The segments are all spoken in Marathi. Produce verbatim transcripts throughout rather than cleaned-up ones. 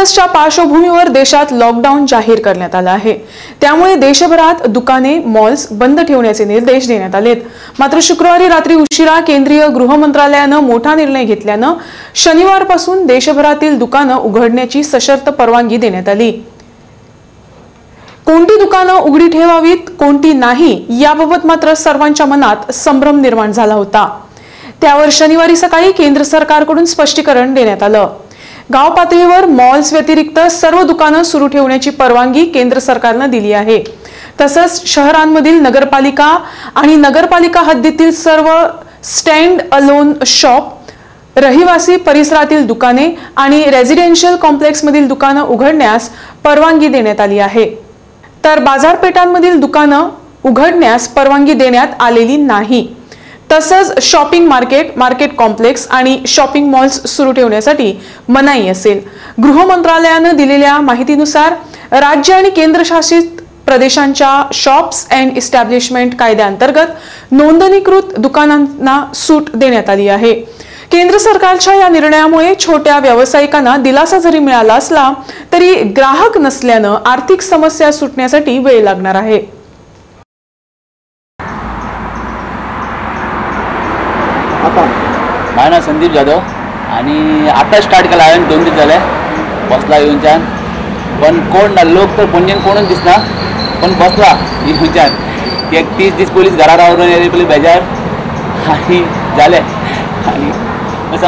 व्हायरसच्या पार्श्वभूमीवर देशात लॉकडाऊन जाहीर करण्यात आला आहे। त्यामुळे देशभरात दुकाने, मॉल्स बंद ठेवण्याचे निर्देश देण्यात आलेत। मात्र शुक्रवारी रात्री उशिरा केंद्रीय गृह मंत्रालयाने मोठा निर्णय घेतल्याने शनिवारपासून देशभरातील दुकाने उघडण्याची सशर्त परवानगी देण्यात आली। कोणती दुकाने उघडी ठेवावीत, कोणती नाही याबाबत मात्र सर्वांच्या मनात संभ्रम निर्माण झाला होता। त्यावर शनिवारी सकाळी केंद्र सरकारकडून स्पष्टीकरण देण्यात आलं। गाव पातळीवर मॉल्स व्यतिरिक्त सर्व दुकाने सुरू ठेवण्याची परवानगी केंद्र सरकारने दिली आहे। तसंच शहरांमधील नगरपालिका आणि नगरपालिका हद्दीतील सर्व स्टँड अलोन शॉप, रहिवासी परिसरातील दुकाने आणि रेझिडेन्शियल कॉम्प्लेक्समधील दुकाने उघडण्यास परवानगी देण्यात आली आहे। तर बाजारपेठांमधील दुकाने उघडण्यास परवानगी देण्यात आलेली नाही। तसंच शॉपिंग मार्केट, मार्केट कॉम्प्लेक्स आणि शॉपिंग मॉल्स सुरू ठेवण्यासाठी मनाई असेल। गृह मंत्रालयाने दिलेल्या माहितीनुसार राज्य आणि केंद्रशासित प्रदेशांच्या शॉप्स अँड इस्टॅब्लिशमेंट कायद्याअंतर्गत नोंदणीकृत दुकानांना सूट देण्यात आली आहे। केंद्र सरकारच्या या निर्णयामुळे छोट्या व्यावसायिकांना दिलासा जरी मिळाला असला तरी ग्राहक नसल्याने आर्थिक समस्या सुटण्यासाठी वेळ लागणार आहे। माझं नाव संदीप जाधव आणि आता स्टार्ट केला आहे, दोन दिवस झाले बसला येऊन छान। पण कोण ना लोक तर पुण्यन कोणच दिसना, पण बसला येऊन छान। एक तीस तीस पोलीस घरावरून येते पहिले बेजार आणि झाले। आणि कसं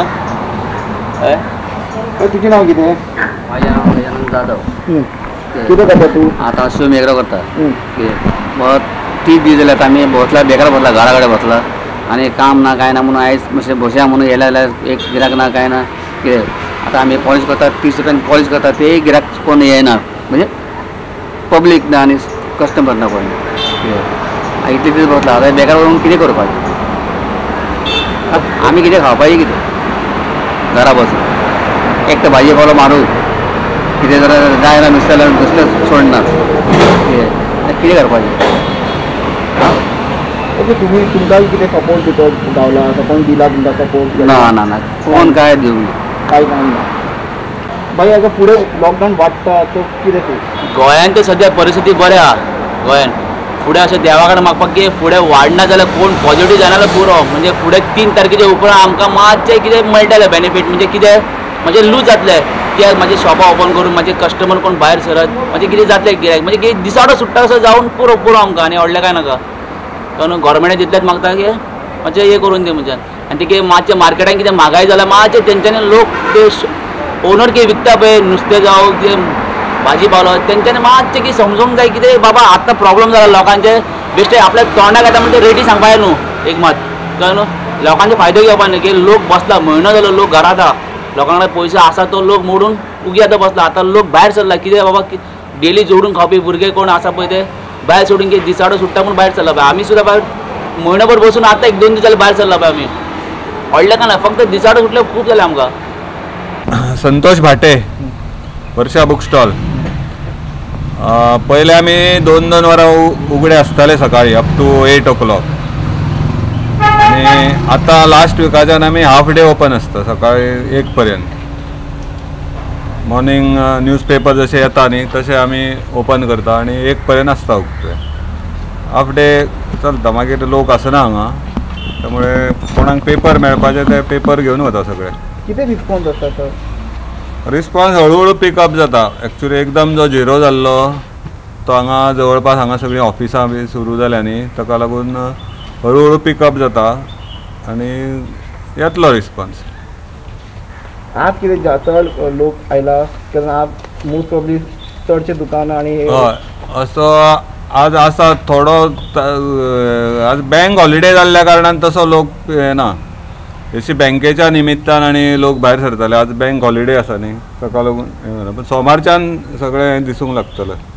तुझे नाव किती आहे? माझे नाव गजानन जाधव। कुठं करता तू? आता शिवमेघराव करता। मग तीस दिवस झाले आता आम्ही बसला, बेकार बसला, घराकडे बसला आणि काम ना काय ना म्हणून आयस म्हणजे बसया म्हणून यायला एक गिराक ना काय ना कितें आता आम्ही पॉलिश करतात, तीस रुपयान पॉलिश करतात, ते गिराक कोण येना म्हणजे पब्लीक ना आणि कस्टमर ना कोण कितें इतले दीस बसला। आता बेकार वरून कितें करपाचें? आमी कितें खावपाचें कितें घरा बसून? एक तर भाजी पालो मारूं, कितें जर जाय ना नुस्तें जाल्यार नुस्तें सोडना, कितें कितें करपाचें? ओके, तुम्ही तुमकां कितें सपोर्ट दितो गावला कोण दिला तुमकां सपोर्ट? ना ना ना कोण काय दिवं कांय काम ना। भाई आता पुढे लॉकडाऊन वाडटा तो कितें तूं? गोंयान तर सद्या परिस्थिती बरी आहा। गोंयान फुडें अशें देवा कडेन मागपाक की फुडें वाडना जाल्यार कोण पॉझिटिव्ह जाल्यार पुरो, म्हणजे फुडें तीन तारखेच्या उपरांत आमकां मातशें कितें मेळटलें बेनिफीट, म्हणजे कितें म्हणजे लूज जातलें की म्हाजे शॉपां ओपन करून म्हाजे कस्टमर कोण भायर सरत, म्हणजे कितें जातलें गिरायक, म्हणजे कितें दिसाडो सुट्टा कसो जावन पुरो पुरो आमकां आनी व्हडलें काय नाका। कारण गव्हर्मेंटान दितलेच मागता की मातशें हें करून दी म्हणजे आनी ती मातशें मार्केटान कितें म्हागाय जाल्यार मातशें तेंच्यांनी लोक ते ओनर कितें विकता पळय नुस्तें जावं कितें भाजी पालो तेंच्यांनी मातशें कितें समजूंक जाय कितें बाबा आतां प्रॉब्लम जाला लोकांचे बेश्टे आपल्या तोंडाक येता म्हणजे रेटी सांगपाक न्हू एक मात कळ्ळें न्हू। लोकांचो फायदो घेवपा न्ही की लोक बसला म्हयनो जालो लोक घरांत आहा, लोकां कडेन पयसो आसा तो लोक मोडून उगी आतां बसला। आतां लोक भायर सरला कितें बाबा डेली जोडून खावपी भुरगे कोण आसा पळय ते भायर सोडून की दिसाडो सुट्टा म्हणून भायर सरला पळय। आमी सुद्दां भायर म्हयनोभर बसून आतां एक दोन दीस जाले भायर सरला पळय आमी, व्हडलें काय ना फक्त दिसाडो सुटले खूब जालें आमकां। Santosh Bhate, Varsha book stall. पयले आमी दोन दोन वरां उगडे आसताले सकाळी up to eight o'clock आनी आतां लास्ट विकाच्यान आमी हाफ डे ओपन आसता सकाळी एक पर्यंत। मॉर्निंग न्यूजपेपर जशें येता न्ही तशें आमी ओपन करता आनी एक पर्यंत आसता उगडे। हाफ डे चलता, मागीर लोक आसना हांगा, त्यामुळे कोणाक पेपर मेळपाचे ते पेपर घेवन वता सगळे। कितें रिस्पॉन्स आसता सर? रिस्पॉन्स हळूहळू पिकअप जाता। एक्चुली एकदम जो झिरो जाल्लो तो हांगा जवळपास हांगा सगळीं ऑफिसां बी सुरू जाल्या न्ही, ताका लागून हळूहळू पिकअप जाता आनी येतलो रिस्पॉन्स। आज कितें चड लोक आयला कारण आज मोस्ट प्रॉब्ली चडशे दुकान आनी हय असो आज आसा थोडो। आज बँक हॉलिडे जाल्ल्या कारणान तसो लोक येना, अशी बँकेच्या निमित्तान आनी लोक भायर सरताले। आज बँक हॉलिडे आसा न्ही ताका लागून, पण सोमारच्यान सगळें दिसूंक लागतलें।